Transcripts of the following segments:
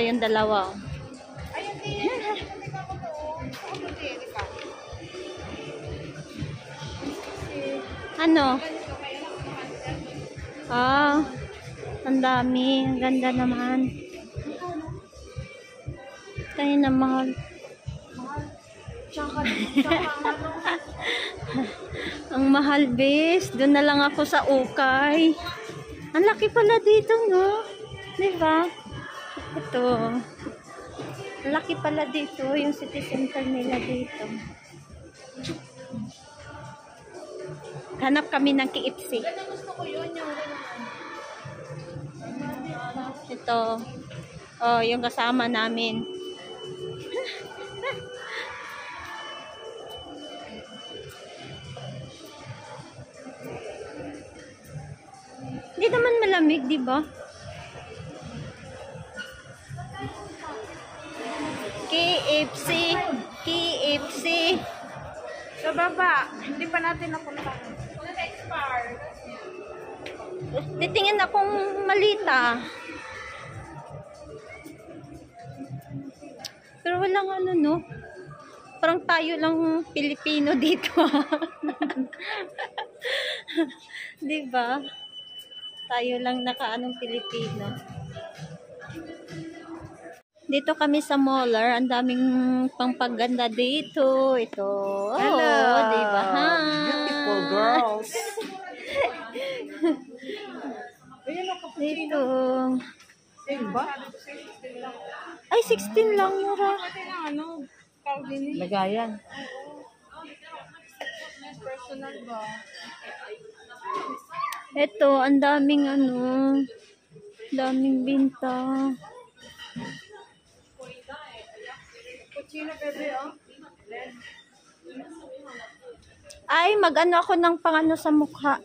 yung dalawa. Oh. Ayun din. Ano? Ah, ang dami. Ang ganda naman. Tayo na mahal. Ang mahal, bes. Doon na lang ako sa ukay. Ang laki pala dito, no? Diba? Ito. Ang laki pala dito. Yung city center nila dito. Hanap kami ng KFC. Gusto ko yun. Ito. Oh, yung kasama namin. Hindi naman malamig, di ba? KFC. KFC. Sa baba. Hindi pa natin napunta. Titingin akong malita. Pero walang ano, no? Parang tayo lang Pilipino dito. Diba? Tayo lang nakaanong Pilipino. Dito kami sa Moller. Ang daming pangpaganda dito. Ito. Hello. Oh, diba? Beautiful girls. Dito. Ba? Ay, 16 lang, mura. Lagayan. Personal ba? Ito, ang daming ano, daming binta. Kuchina, bebe, oh. Ay, mag-ano ako ng pangano sa mukha.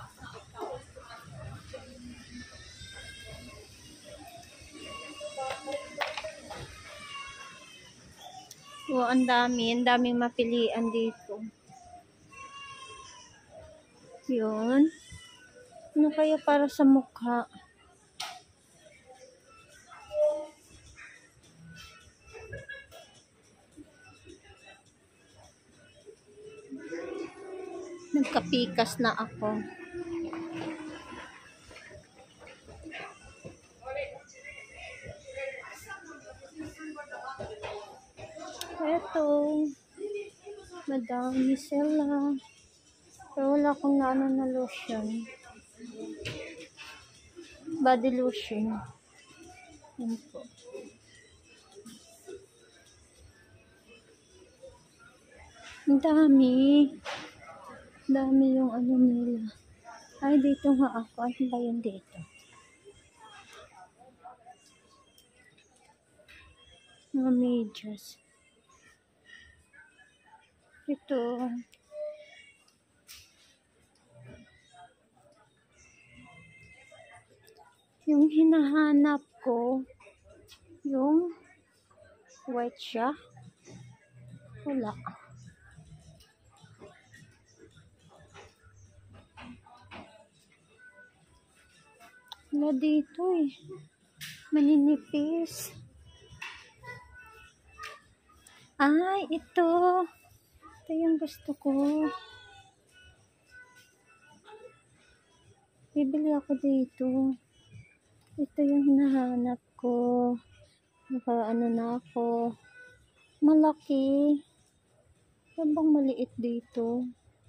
Oh, ang daming mapilian dito. Yun. Ano kaya para sa mukha? Nagkapikas na ako. Eto. Madami sila. Pero wala akong naano na lotion. Body lotion. Yan po. Ang dami. Dami yung ano nila. Ay, dito nga ako. Ano ba yun dito? Mga medyas. Ito. Yung hinahanap ko, yung white siya. Wala. Wala dito eh. Maninipis. Ay, ito. Ito yung gusto ko. Bibili ako dito. Ito yung hinahanap ko. Naka-ano na ako. Malaki. Ano bang maliit dito?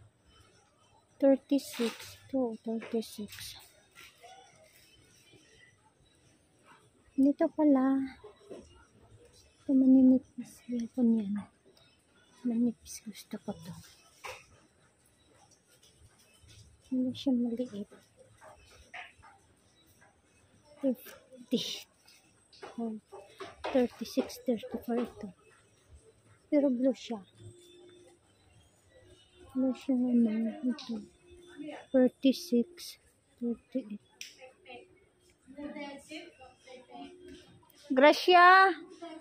36. Ito, 36. Dito pala. Ito maninipis. Ito niyan. Manipis. Gusto ko to. Hindi siya maliit. 50. Oh, 36, 34 ito. Pero blue siya. Blue siya naman. Ito. 36, 38. Gracia!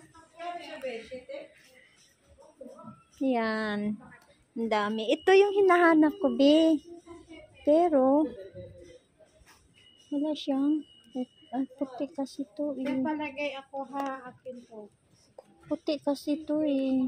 Yan. Ang dami. Ito yung hinahanap ko, be. Pero, wala siyang Ay, puti kasi to eh. Palagay ako ha, akin to. Puti kasi to eh.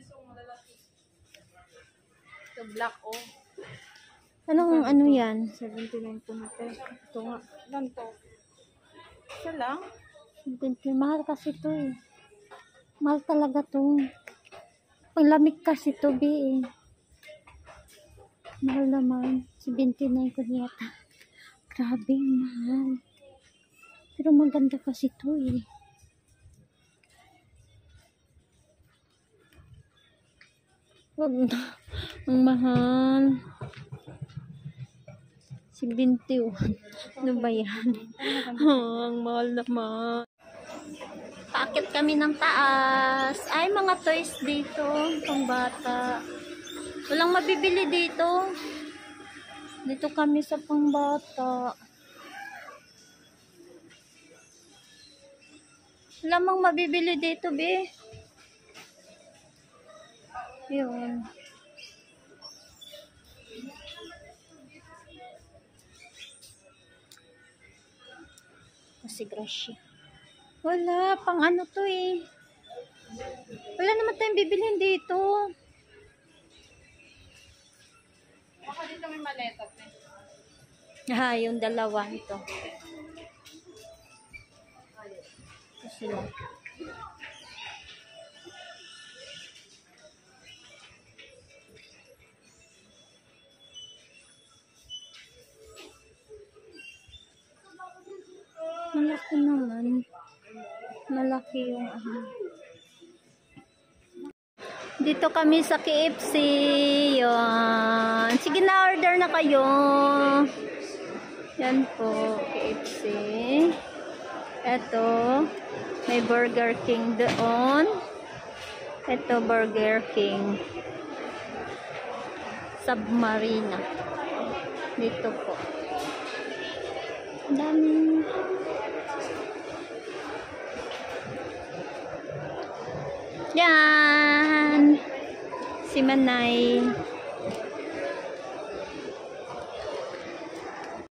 Ito black oh. Anong ano yan? 79 po natin. Ito nga. Ganito. Isa lang. Mahal kasi to eh. Mahal talaga to. Panglamig kasi to be eh. Mahal naman. 79 ko yata. Grabe, mahal. Pero maganda kasi to eh. Wag na. Ang mahal. 71. Ano ba yan? Oh, ang mahal naman. Paakit kami ng taas. Ay, mga toys dito. Pang bata. Walang mabibili dito. Dito kami sa pang bata. Wala mang mabibili dito, be. Yun. Kasi grasya. Wala, pang ano to eh. Wala naman tayong bibilhin dito. Baka dito may maletas eh. Ah, yung dalawa ito. Ito sila. Malaki naman. Malaki yung ano. Dito kami sa KFC. Yun. Sige na, order na kayo. Yan po, KFC. Ito, may Burger King doon. Ito, Burger King. Submarina. Dito po. Ang dami. Yan. Si Manay.